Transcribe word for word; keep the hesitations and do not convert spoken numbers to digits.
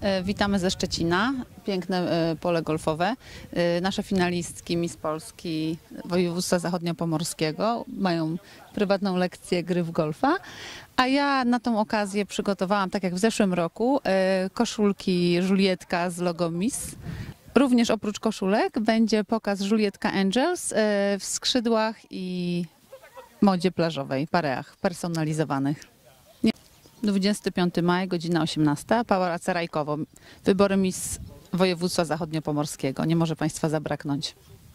E, Witamy ze Szczecina, piękne e, pole golfowe. E, Nasze finalistki Miss Polski Województwa Zachodniopomorskiego mają prywatną lekcję gry w golfa, a ja na tą okazję przygotowałam, tak jak w zeszłym roku, e, koszulki Julietka z logo Miss. Również oprócz koszulek będzie pokaz Julietka Angels e, w skrzydłach i modzie plażowej, pareach personalizowanych. dwudziestego piątego maja, godzina osiemnasta, Pałac Rajkowo. Wybory Miss Województwa Zachodniopomorskiego. Nie może Państwa zabraknąć.